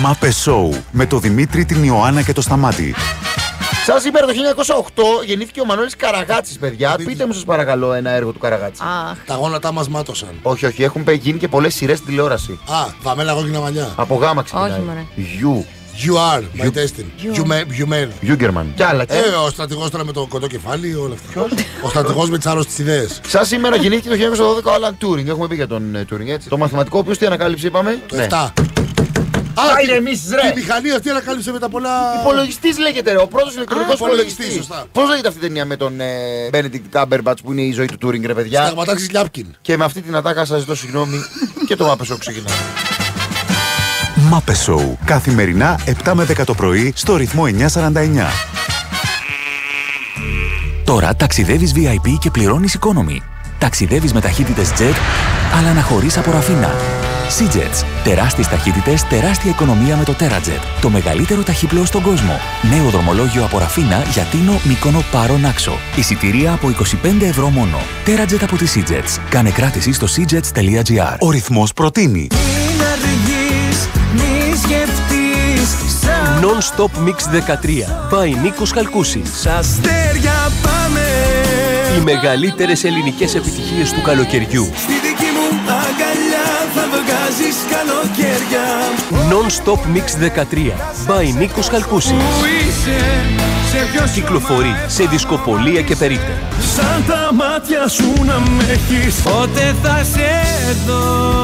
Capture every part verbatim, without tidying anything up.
Μάπε Show με το Δημήτρη, την Ιωάννα και το Σταμάτη. Σαν σήμερα το χίλια εννιακόσια οκτώ γεννήθηκε ο Μανώλης Καραγάτσης, παιδιά. Πείτε μου σας παρακαλώ ένα έργο του Καραγάτση. Ah. Τα γόνατά μας μάτωσαν. Όχι, όχι, έχουν γίνει και πολλές σειρές στην τηλεόραση. Α, βαμμένα κόκκινα μαλλιά. Από γάμα ξεκινάει. Όχι, μωρέ. You. You are my destiny. You man. Γιούγκερμαν. Κι άλλα. Ε, ο στρατηγός τώρα με το κοντό κεφάλι, όλα αυτά. Ποιος? Ο στρατηγός με τις άρρωστες ιδέες. Σαν σήμερα γεννήθηκε το χίλια εννιακόσια δώδεκα ο Άλαν Τούρινγκ. Έχουμε πει για τον Τούρινγκ, έτσι. Το μαθηματικό, ο οποίος τι ανακάλυψε, είπαμε. Το επτά. Α, είναι εμείς, ρε! Η μηχανή αυτή ανακάλυψε με τα πολλά. Υπολογιστής λέγεται, ρε. Ο πρώτος ηλεκτρονικός υπολογιστής. Σωστά. Πώς λέγεται αυτή η ταινία με τον Benedict Cumberbatch που είναι η ζωή του Τούρινγκ, ρε παιδιά. Σταγματάξεις Λιάπκιν. Και με αυτή την ατάκα σας ζητώ συγγνώμη και το Μάπε Show ξεκινάει. Μάπε Show. Καθημερινά επτά με δέκα το πρωί στο ρυθμό εννιακόσια σαράντα εννιά. Τώρα ταξιδεύεις βι άι πι και πληρώνεις economy. Ταξιδεύεις με ταχύτητες jet, αλλά αναχωρείς από ραφίνα. SeaJets. Τεράστιες ταχύτητες, τεράστια οικονομία με το TerraJet. Το μεγαλύτερο ταχύπλοο στον κόσμο. Νέο δρομολόγιο από Ραφίνα για Τίνο, Μύκονο, Πάρο, Νάξο. Εισιτήρια από είκοσι πέντε ευρώ μόνο. TerraJet από τη SeaJets. Κάνε κράτηση στο seajets τελεία gr. Ο ρυθμός προτείνει. Non-Stop Mix δεκατρία. By Νίκος Χαλκούσης. Σ' αστέρια πάμε. Οι μεγαλύτερες ελληνικές επιτυχίες του καλοκαιριού. Στη δική μου αγκαλιά θα βγάζεις καλοκαίρια. Non-Stop Mix δεκατρία. By Νίκος Χαλκούσης. Κυκλοφορεί σε δισκοπολία και περίπτερα. Σαν τα μάτια σου να με έχεις, πότε θα σε δω.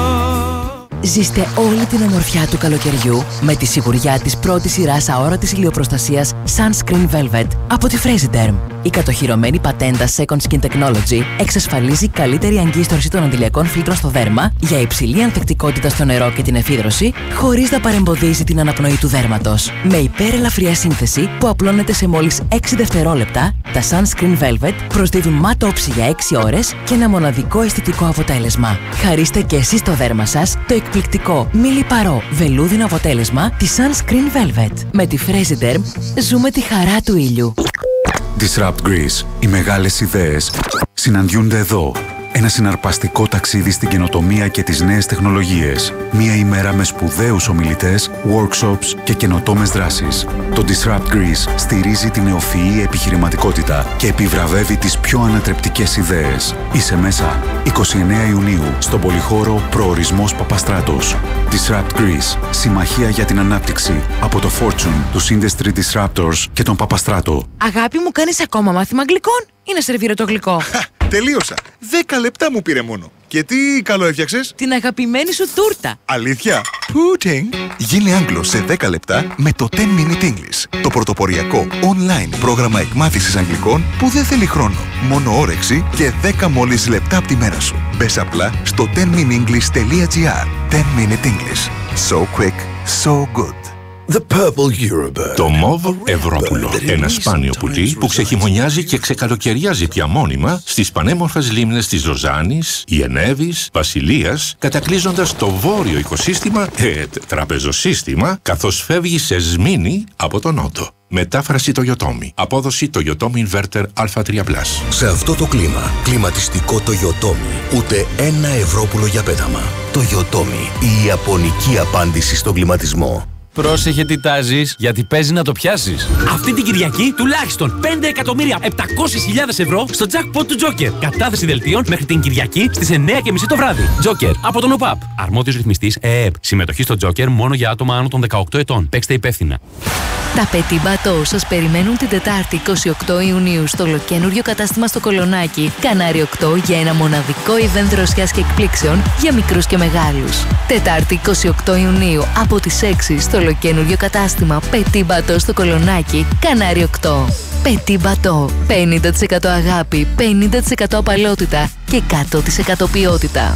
Ζήστε όλη την ομορφιά του καλοκαιριού με τη σιγουριά της πρώτης σειράς αόρατης ηλιοπροστασίας Sunscreen Velvet από τη Fraserderm. Η κατοχυρωμένη πατέντα Second Skin Technology εξασφαλίζει καλύτερη αγκίστρωση των αντιλιακών φίλτρων στο δέρμα για υψηλή ανθεκτικότητα στο νερό και την εφίδρωση, χωρίς να παρεμποδίζει την αναπνοή του δέρματος. Με υπερελαφριά σύνθεση που απλώνεται σε μόλις έξι δευτερόλεπτα, τα Sunscreen Velvet προσδίδουν ματ όψη για έξι ώρες και ένα μοναδικό αισθητικό αποτέλεσμα. Χαρίστε και εσείς στο δέρμα σας το εκπληκτικό μη λιπαρό βελούδινο αποτέλεσμα της Sunscreen Velvet. Με τη Fraserderm ζούμε τη χαρά του ήλιου. Disrupt Greece. Οι μεγάλες ιδέες συναντιούνται εδώ. Ένα συναρπαστικό ταξίδι στην καινοτομία και τις νέες τεχνολογίες. Μία ημέρα με σπουδαίους ομιλητές, workshops και καινοτόμες δράσεις. Το Disrupt Greece στηρίζει την νεοφυή επιχειρηματικότητα και επιβραβεύει τις πιο ανατρεπτικές ιδέες. Είσαι μέσα. εικοστή ενάτη Ιουνίου στον πολυχώρο Προορισμός Παπαστράτος. Disrupt Greece. Συμμαχία για την ανάπτυξη από το Fortune, τους Industry Disruptors και τον Παπαστράτο. Αγάπη μου, κάνεις ακόμα μάθημα αγγλικών ή να σερβίρω το γλυκό? Τελείωσα. Δέκα λεπτά μου πήρε μόνο. Και τι καλό έφτιαξες? Την αγαπημένη σου τούρτα. Αλήθεια? Pudding. Γίνε Άγγλος σε δέκα λεπτά με το ten minute English. Το πρωτοποριακό online πρόγραμμα εκμάθησης αγγλικών που δεν θέλει χρόνο. Μόνο όρεξη και δέκα μόλις λεπτά από τη μέρα σου. Μπες απλά στο ten minute english τελεία gr. ten minute English. So quick, so good. The Purple Eurobird. Το μοβ Ευρώπουλο. Ένα σπάνιο πουλί που ξεχειμωνιάζει και ξεκαλοκαιριάζει πια μόνιμα στις πανέμορφες λίμνες της Λοζάνης, Ιενέβης, Βασιλείας, κατακλείζοντας το βόρειο οικοσύστημα, ε, τραπεζοσύστημα, καθώς φεύγει σε Σμήνη από τον νότο. Μετάφραση Toyotomi. Απόδοση Toyotomi Inverter Α τρία πλας. Σε αυτό το κλίμα, κλιματιστικό Toyotomi. Ούτε ένα Ευρώπουλο για πέταμα. Toyotomi. Η ιαπωνική απάντηση στον κλιματισμό. Πρόσεχε τι τάζεις, γιατί παίζει να το πιάσεις. Αυτή την Κυριακή τουλάχιστον πέντε εκατομμύρια επτακόσιες χιλιάδες ευρώ στο jackpot του Joker. Κατάθεση δελτίων μέχρι την Κυριακή στις εννιά και μισή το βράδυ. Joker από τον ΟΠΑΠ. Αρμόδιος ρυθμιστής ΕΕΠ. Συμμετοχή στο Joker μόνο για άτομα άνω των δεκαοκτώ ετών. Παίξτε υπεύθυνα. Τα Petit Bateau σας περιμένουν την Τετάρτη εικοστή ογδόη Ιουνίου στο ολοκαίνουργιο κατάστημα στο Κολονάκι, Κανάρι οκτώ, για ένα μοναδικό event δροσιάς και εκπλήξεων για μικρούς και μεγάλους. Τετάρτη εικοστή ογδόη Ιουνίου από τις έξι στο ολοκαίνουργιο κατάστημα Petit Bateau στο Κολονάκι, Κανάρι οκτώ. Petit Bateau. πενήντα τοις εκατό αγάπη, πενήντα τοις εκατό απαλότητα και εκατό τοις εκατό ποιότητα.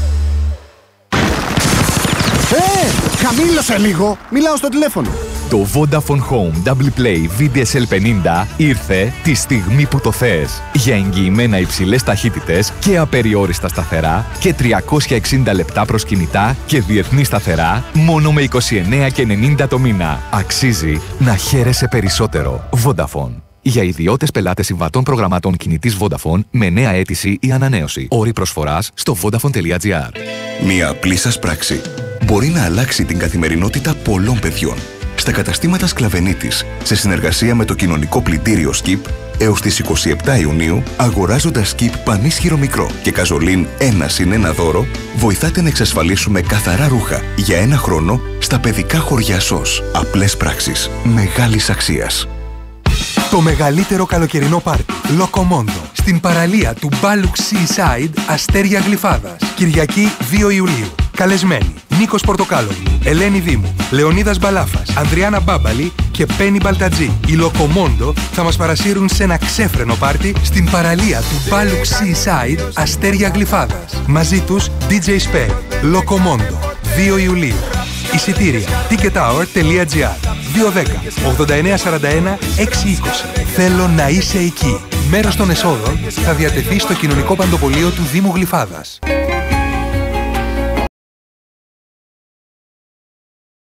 Ε, χαμήλωσε λίγο. Μιλάω στο τηλέφωνο. Το Vodafone Home Double Play βι ντι ες ελ πενήντα ήρθε τη στιγμή που το θες. Για εγγυημένα υψηλές ταχύτητες και απεριόριστα σταθερά και τριακόσια εξήντα λεπτά προς κινητά και διεθνή σταθερά μόνο με είκοσι εννέα και ενενήντα το μήνα. Αξίζει να χαίρεσαι περισσότερο. Vodafone. Για ιδιώτες πελάτες συμβατών προγραμμάτων κινητής Vodafone με νέα αίτηση ή ανανέωση. Όροι προσφοράς στο vodafone τελεία gr. Μια απλή σας πράξη μπορεί να αλλάξει την καθημερινότητα πολλών παιδιών. Στα καταστήματα Σκλαβενίτης, σε συνεργασία με το κοινωνικό πλυντήριο Skip, έως τις είκοσι επτά Ιουνίου, αγοράζοντας Skip πανίσχυρο μικρό και καζολίν ένα συν ένα δώρο, βοηθάτε να εξασφαλίσουμε καθαρά ρούχα για ένα χρόνο στα παιδικά χωριά ΣΟΣ. Απλές πράξεις μεγάλης αξίας. Το μεγαλύτερο καλοκαιρινό πάρτι, Λοκομόντο, στην παραλία του Μπάλουξ Seaside, Αστέρια Γλυφάδας. Κυριακή δύο Ιουλίου. Καλεσμένοι Νίκος Πορτοκάλογλου, Ελένη Δήμου, Λεωνίδας Μπαλάφας, Ανδριάνα Μπάμπαλη και Πένι Μπαλτατζή. Οι Λοκομόντο θα μας παρασύρουν σε ένα ξέφρενο πάρτι στην παραλία του Μπάλουξ Seaside, Αστέρια Γλυφάδας. Μαζί τους ντι τζέι Spare. Λοκομόντο, δύο Ιουλίου. Εισιτήρια tickethour τελεία gr. δύο δέκα ογδόντα εννέα σαράντα ένα έξι είκοσι. Θέλω να είσαι εκεί. Μέρος των εσόδων θα διατεθεί στο κοινωνικό παντοπολείο του Δήμου Γλυφάδας.